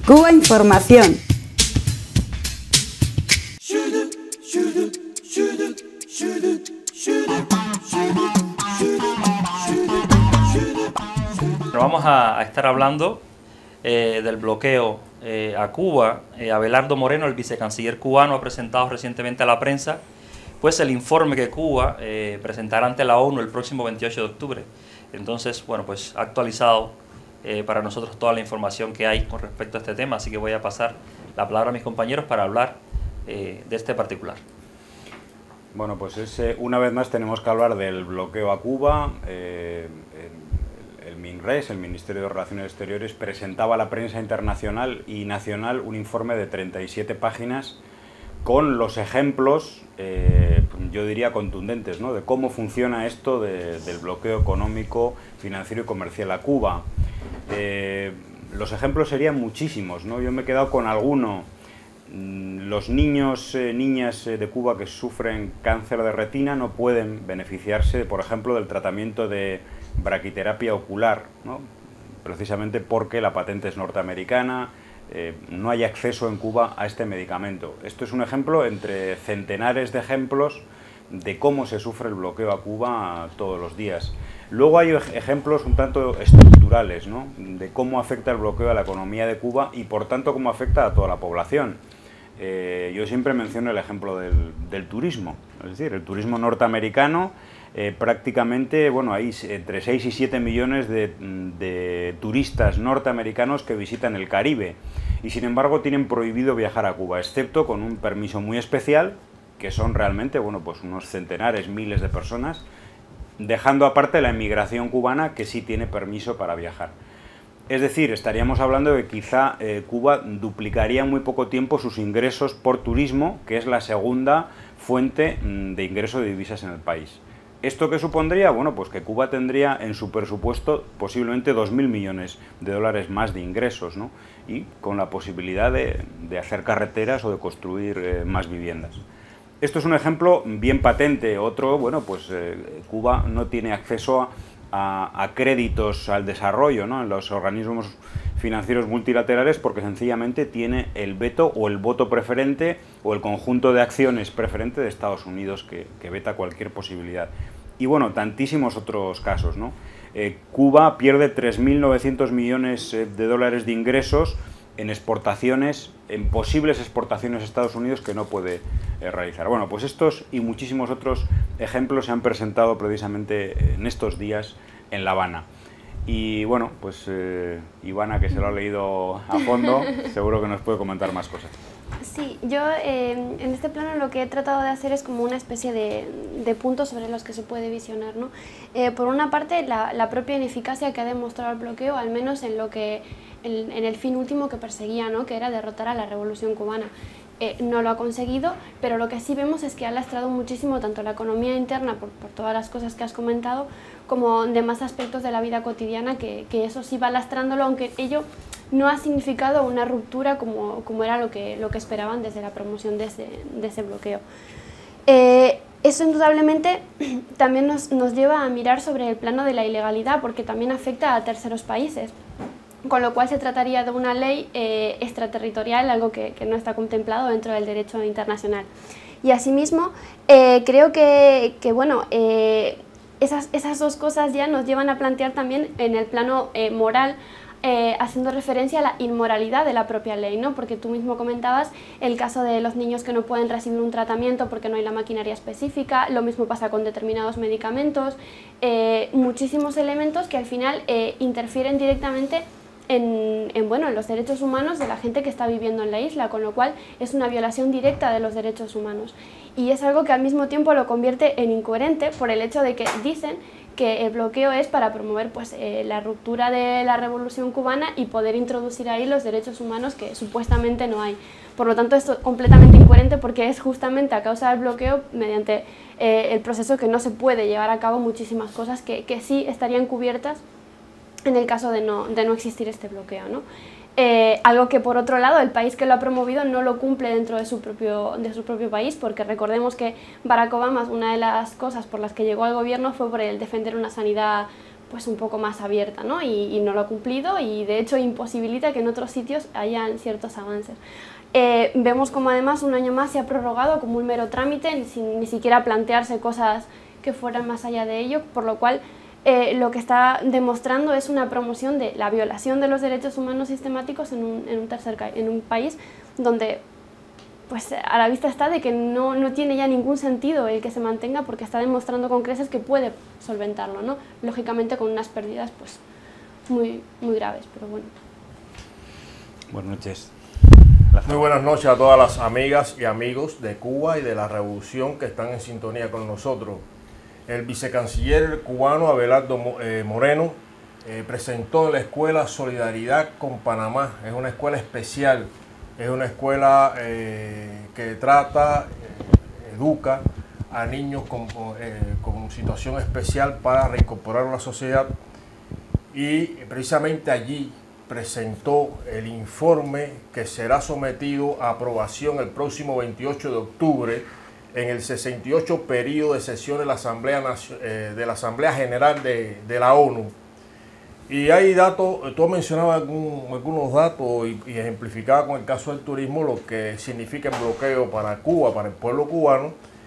Cuba Información. Vamos a estar hablando del bloqueo a Cuba. Abelardo Moreno, el vicecanciller cubano, ha presentado recientemente a la prensa pues el informe que Cuba presentará ante la ONU el próximo 28 de octubre. Entonces, bueno, pues ha actualizado para nosotros toda la información que hay con respecto a este tema, así que voy a pasar la palabra a mis compañeros para hablar de este particular. Bueno, pues una vez más tenemos que hablar del bloqueo a Cuba. El MINRES, el Ministerio de Relaciones Exteriores, presentaba a la prensa internacional y nacional un informe de 37 páginas con los ejemplos, yo diría contundentes, ¿no?, de cómo funciona esto del bloqueo económico, financiero y comercial a Cuba. Los ejemplos serían muchísimos, ¿no? Yo me he quedado con alguno. Los niños, niñas de Cuba que sufren cáncer de retina no pueden beneficiarse, por ejemplo, del tratamiento de braquiterapia ocular, ¿no?, precisamente porque la patente es norteamericana. No hay acceso en Cuba a este medicamento. Esto es un ejemplo entre centenares de ejemplos de cómo se sufre el bloqueo a Cuba todos los días. Luego hay ejemplos un tanto estructurales, ¿no?, de cómo afecta el bloqueo a la economía de Cuba y por tanto cómo afecta a toda la población. Yo siempre menciono el ejemplo del turismo, es decir, el turismo norteamericano. Prácticamente, bueno, hay entre 6 y 7 millones de turistas norteamericanos que visitan el Caribe y sin embargo tienen prohibido viajar a Cuba, excepto con un permiso muy especial, que son realmente, bueno, pues unos centenares, miles de personas, dejando aparte la inmigración cubana, que sí tiene permiso para viajar. Es decir, estaríamos hablando de que quizá Cuba duplicaría en muy poco tiempo sus ingresos por turismo, que es la segunda fuente de ingreso de divisas en el país. ¿Esto qué supondría? Bueno, pues que Cuba tendría en su presupuesto posiblemente 2.000 millones de dólares más de ingresos, ¿no?, y con la posibilidad de hacer carreteras o de construir más viviendas. Esto es un ejemplo bien patente. Otro, bueno, pues Cuba no tiene acceso a créditos al desarrollo, ¿no?, en los organismos financieros multilaterales, porque sencillamente tiene el veto o el voto preferente o el conjunto de acciones preferente de Estados Unidos que veta cualquier posibilidad. Y bueno, tantísimos otros casos, ¿no? Cuba pierde 3.900 millones de dólares de ingresos en exportaciones, en posibles exportaciones a Estados Unidos que no puede realizar. Bueno, pues estos y muchísimos otros ejemplos se han presentado precisamente en estos días en La Habana. Y bueno, pues Ivana, que se lo ha leído a fondo, seguro que nos puede comentar más cosas. Sí, yo en este plano lo que he tratado de hacer es como una especie de puntos sobre los que se puede visionar, ¿no? Por una parte, la propia ineficacia que ha demostrado el bloqueo, al menos en el fin último que perseguía, ¿no?, que era derrotar a la revolución cubana. No lo ha conseguido, pero lo que sí vemos es que ha lastrado muchísimo tanto la economía interna, por todas las cosas que has comentado, como demás aspectos de la vida cotidiana, que eso sí va lastrándolo, aunque ello no ha significado una ruptura como era lo que esperaban desde la promoción de ese bloqueo. Eso indudablemente también nos lleva a mirar sobre el plano de la ilegalidad, porque también afecta a terceros países, con lo cual se trataría de una ley extraterritorial, algo que no está contemplado dentro del derecho internacional. Y asimismo, creo que bueno, esas dos cosas ya nos llevan a plantear también en el plano moral, haciendo referencia a la inmoralidad de la propia ley, ¿no? Porque tú mismo comentabas el caso de los niños que no pueden recibir un tratamiento porque no hay la maquinaria específica. Lo mismo pasa con determinados medicamentos, muchísimos elementos que al final interfieren directamente en los derechos humanos de la gente que está viviendo en la isla, con lo cual es una violación directa de los derechos humanos. Y es algo que al mismo tiempo lo convierte en incoherente por el hecho de que dicen que el bloqueo es para promover pues, la ruptura de la revolución cubana y poder introducir ahí los derechos humanos que supuestamente no hay. Por lo tanto, esto es completamente incoherente porque es justamente a causa del bloqueo, mediante el proceso, que no se puede llevar a cabo muchísimas cosas que sí estarían cubiertas en el caso de no existir este bloqueo, ¿no? Algo que por otro lado el país que lo ha promovido no lo cumple dentro de su propio país, porque recordemos que Barack Obama, una de las cosas por las que llegó al gobierno fue por el defender una sanidad pues un poco más abierta, ¿no? Y no lo ha cumplido y de hecho imposibilita que en otros sitios hayan ciertos avances. Vemos como además un año más se ha prorrogado como un mero trámite, sin ni siquiera plantearse cosas que fueran más allá de ello, por lo cual lo que está demostrando es una promoción de la violación de los derechos humanos sistemáticos en un país donde pues a la vista está de que no tiene ya ningún sentido el que se mantenga, porque está demostrando con creces que puede solventarlo, ¿no? Lógicamente con unas pérdidas pues muy graves, pero bueno. Buenas noches. Muy buenas noches a todas las amigas y amigos de Cuba y de la Revolución que están en sintonía con nosotros. El vicecanciller cubano Abelardo Moreno presentó en la escuela Solidaridad con Panamá. Es una escuela especial, es una escuela que trata, educa a niños con situación especial para reincorporar a la sociedad, y precisamente allí presentó el informe que será sometido a aprobación el próximo 28 de octubre en el 68 periodo de sesiones de la Asamblea General de la ONU. Y hay datos, tú mencionabas algunos datos y ejemplificaba con el caso del turismo lo que significa el bloqueo para Cuba, para el pueblo cubano.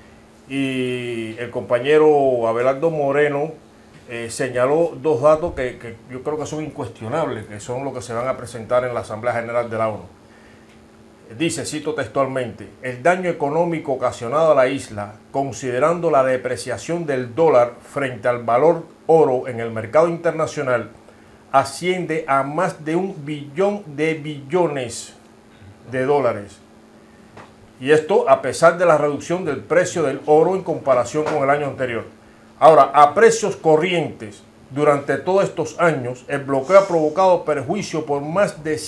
Y el compañero Abelardo Moreno señaló dos datos que yo creo que son incuestionables, que son los que se van a presentar en la Asamblea General de la ONU. Dice, cito textualmente: el daño económico ocasionado a la isla, considerando la depreciación del dólar frente al valor oro en el mercado internacional, asciende a más de 1 billón de billones de dólares. Y esto a pesar de la reducción del precio del oro en comparación con el año anterior. Ahora, a precios corrientes, durante todos estos años, el bloqueo ha provocado perjuicio por más de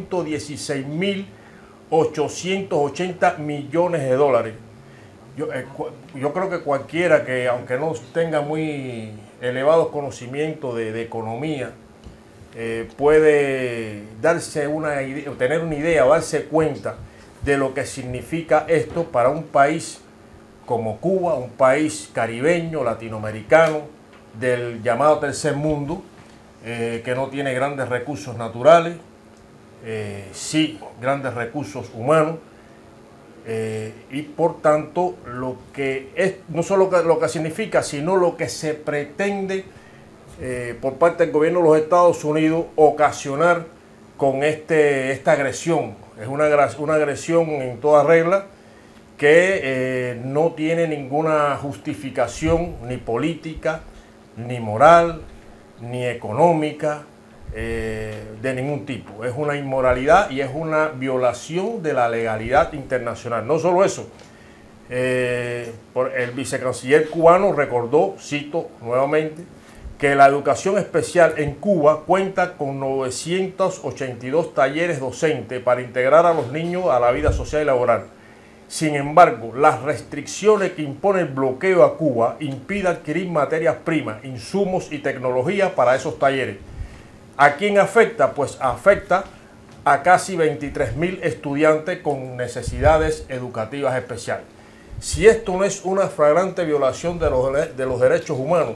116.880 millones de dólares. Yo creo que cualquiera que, aunque no tenga muy elevados conocimientos de economía, puede darse una idea, tener una idea o darse cuenta de lo que significa esto para un país como Cuba, un país caribeño, latinoamericano, del llamado tercer mundo, que no tiene grandes recursos naturales, sí grandes recursos humanos, y por tanto lo que es, no solo lo que significa, sino lo que se pretende por parte del gobierno de los Estados Unidos ocasionar con esta agresión. Es una agresión en toda regla que no tiene ninguna justificación ni política, ni moral, ni económica, de ningún tipo. Es una inmoralidad y es una violación de la legalidad internacional. No solo eso, el vicecanciller cubano recordó, cito nuevamente, que la educación especial en Cuba cuenta con 982 talleres docentes para integrar a los niños a la vida social y laboral. Sin embargo, las restricciones que impone el bloqueo a Cuba impiden adquirir materias primas, insumos y tecnología para esos talleres. ¿A quién afecta? Pues afecta a casi 23.000 estudiantes con necesidades educativas especiales. Si esto no es una flagrante violación de los derechos humanos,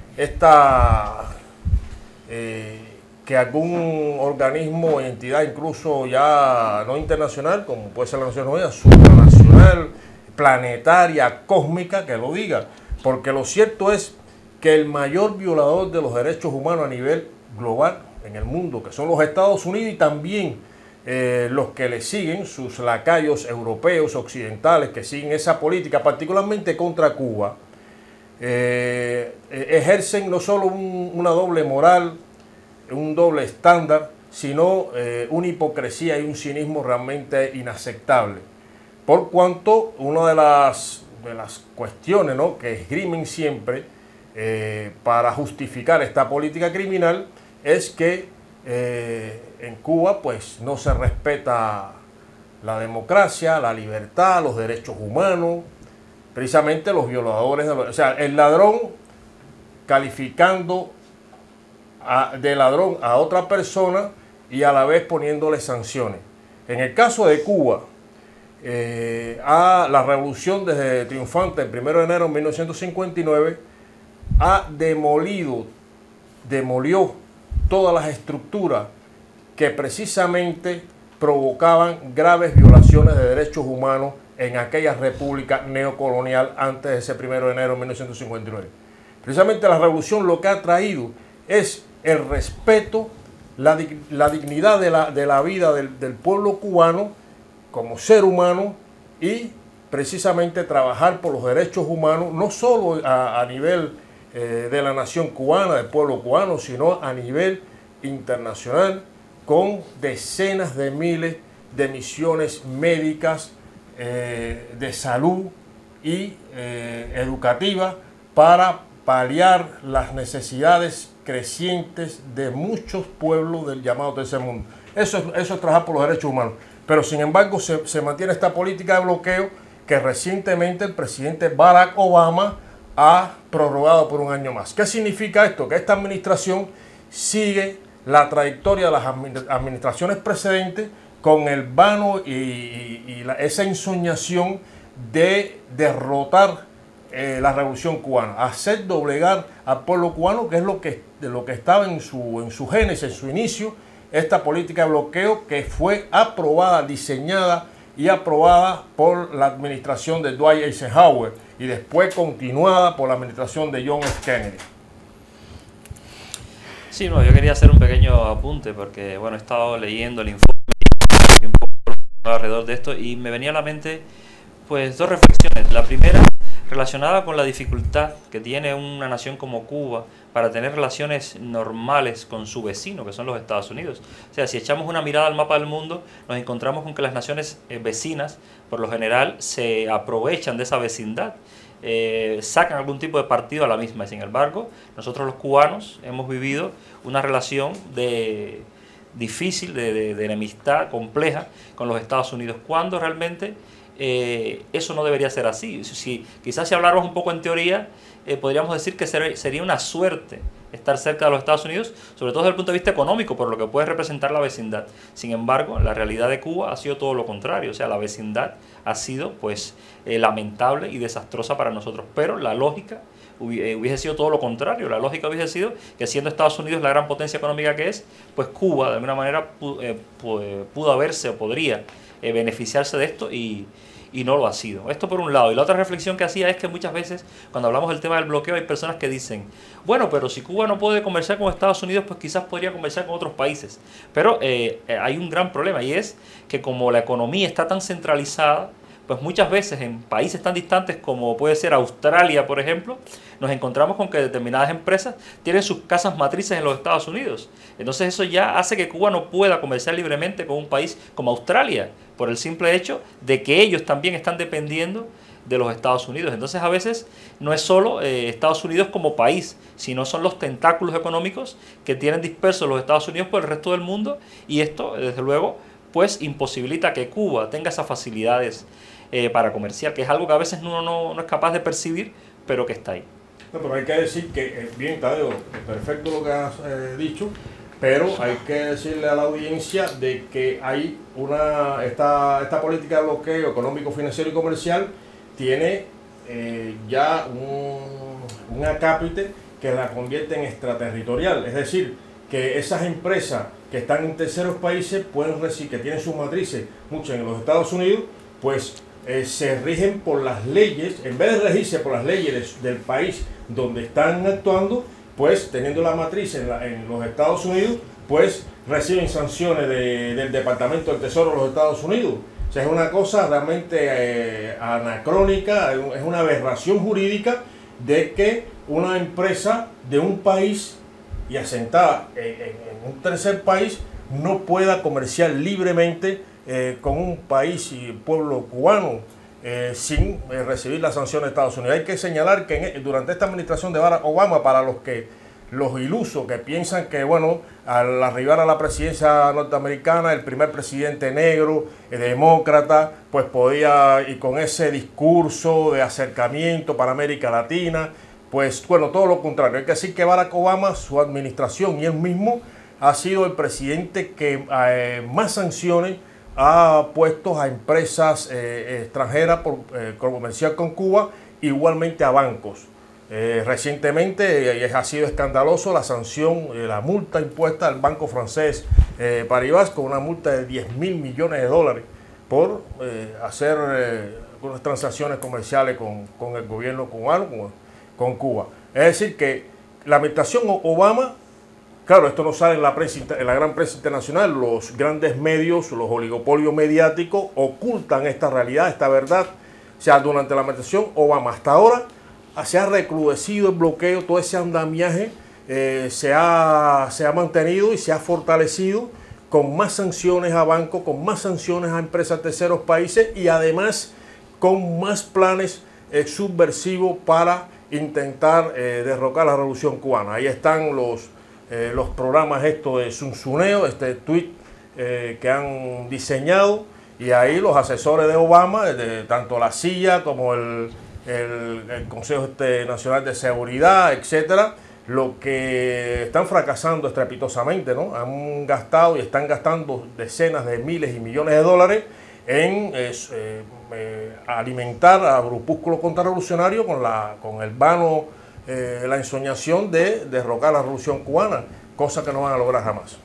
que algún organismo o entidad, incluso ya no internacional, como puede ser la Naciones Unidas, supranacional, planetaria, cósmica, que lo diga. Porque lo cierto es que el mayor violador de los derechos humanos a nivel global en el mundo, que son los Estados Unidos y también los que le siguen, sus lacayos europeos, occidentales, que siguen esa política, particularmente contra Cuba, ejercen no solo una doble moral, un doble estándar, sino una hipocresía y un cinismo realmente inaceptable. Por cuanto una de las cuestiones, ¿no?, que esgrimen siempre para justificar esta política criminal es que en Cuba pues no se respeta la democracia, la libertad, los derechos humanos, precisamente los violadores, o sea, el ladrón calificando de ladrón a otra persona y a la vez poniéndole sanciones. En el caso de Cuba, la revolución desde triunfante el 1 de enero de 1959 ha demolido demolió todas las estructuras que precisamente provocaban graves violaciones de derechos humanos en aquella república neocolonial antes de ese 1 de enero de 1959. Precisamente la revolución lo que ha traído es el respeto, la dignidad de la vida del pueblo cubano como ser humano y precisamente trabajar por los derechos humanos, no solo a nivel de la nación cubana, del pueblo cubano, sino a nivel internacional, con decenas de miles de misiones médicas, de salud y educativas para paliar las necesidades crecientes de muchos pueblos del llamado tercer mundo. Eso es trabajar por los derechos humanos. Pero sin embargo se mantiene esta política de bloqueo que recientemente el presidente Barack Obama ha prorrogado por un año más. ¿Qué significa esto? Que esta administración sigue la trayectoria de las administraciones precedentes con el vano y esa ensoñación de derrotar la revolución cubana, hacer doblegar al pueblo cubano, que es lo que estaba en su génesis, en su inicio, esta política de bloqueo que fue aprobada, diseñada y aprobada por la administración de Dwight Eisenhower y después continuada por la administración de John F. Kennedy. Sí, no, yo quería hacer un pequeño apunte porque, bueno, he estado leyendo el informe y un poco alrededor de esto y me venía a la mente, pues, dos reflexiones. La primera, relacionada con la dificultad que tiene una nación como Cuba para tener relaciones normales con su vecino, que son los Estados Unidos. O sea, si echamos una mirada al mapa del mundo, nos encontramos con que las naciones vecinas, por lo general, se aprovechan de esa vecindad, sacan algún tipo de partido a la misma. Sin embargo, nosotros los cubanos hemos vivido una relación difícil, de enemistad compleja con los Estados Unidos, cuando realmente eso no debería ser así. Quizás si habláramos un poco en teoría, podríamos decir que sería una suerte estar cerca de los Estados Unidos, sobre todo desde el punto de vista económico, por lo que puede representar la vecindad. Sin embargo, la realidad de Cuba ha sido todo lo contrario. O sea, la vecindad ha sido, pues, lamentable y desastrosa para nosotros. Pero la lógica hubiese sido todo lo contrario. La lógica hubiese sido que, siendo Estados Unidos la gran potencia económica que es, pues Cuba de alguna manera pudo haberse o podría beneficiarse de esto y no lo ha sido. Esto por un lado. Y la otra reflexión que hacía es que muchas veces, cuando hablamos del tema del bloqueo, hay personas que dicen, bueno, pero si Cuba no puede comerciar con Estados Unidos, pues quizás podría comerciar con otros países. Pero hay un gran problema, y es que como la economía está tan centralizada, pues muchas veces en países tan distantes como puede ser Australia, por ejemplo, nos encontramos con que determinadas empresas tienen sus casas matrices en los Estados Unidos. Entonces eso ya hace que Cuba no pueda comerciar libremente con un país como Australia, por el simple hecho de que ellos también están dependiendo de los Estados Unidos. Entonces a veces no es solo Estados Unidos como país, sino son los tentáculos económicos que tienen dispersos los Estados Unidos por el resto del mundo, y esto, desde luego, pues imposibilita que Cuba tenga esas facilidades para comerciar, que es algo que a veces uno no es capaz de percibir, pero que está ahí. No, pero hay que decir que, bien, Tadeo, perfecto lo que has dicho, pero hay que decirle a la audiencia de que hay esta política de bloqueo económico, financiero y comercial tiene ya un acápite que la convierte en extraterritorial, es decir, que esas empresas que están en terceros países que tienen sus matrices, muchas en los Estados Unidos, pues se rigen por las leyes, en vez de regirse por las leyes del país donde están actuando, pues teniendo la matriz en los Estados Unidos, pues reciben sanciones del Departamento del Tesoro de los Estados Unidos. O sea, es una cosa realmente anacrónica, es una aberración jurídica de que una empresa de un país y asentada en un tercer país no pueda comerciar libremente con un país y pueblo cubano sin recibir las sanciones de Estados Unidos. Hay que señalar que durante esta administración de Barack Obama, para los ilusos que piensan que, bueno, al arribar a la presidencia norteamericana, el primer presidente negro, demócrata, pues podía, y con ese discurso de acercamiento para América Latina, pues bueno, todo lo contrario. Hay que decir que Barack Obama, su administración y él mismo ha sido el presidente que más sanciones ha puesto a empresas extranjeras por comerciar con Cuba, igualmente a bancos. Recientemente ha sido escandaloso la sanción, la multa impuesta al banco francés Paribas, con una multa de 10.000 millones de dólares por hacer unas transacciones comerciales con el gobierno cubano, con Cuba. Es decir, que la administración Obama, claro, esto no sale en la prensa, en la gran prensa internacional, los grandes medios, los oligopolios mediáticos ocultan esta realidad, esta verdad. O sea, durante la administración Obama hasta ahora se ha recrudecido el bloqueo, todo ese andamiaje se ha mantenido y se ha fortalecido con más sanciones a bancos, con más sanciones a empresas de terceros países y además con más planes subversivos para intentar derrocar la revolución cubana. Ahí están los programas estos de Zunzuneo, este tweet que han diseñado, y ahí los asesores de Obama, tanto la CIA como el Consejo Nacional de Seguridad, etcétera, lo que están fracasando estrepitosamente, ¿no? Han gastado y están gastando decenas de miles y millones de dólares en alimentar a grupúsculos contrarrevolucionarios con el vano, la ensoñación de derrocar la revolución cubana, cosa que no van a lograr jamás.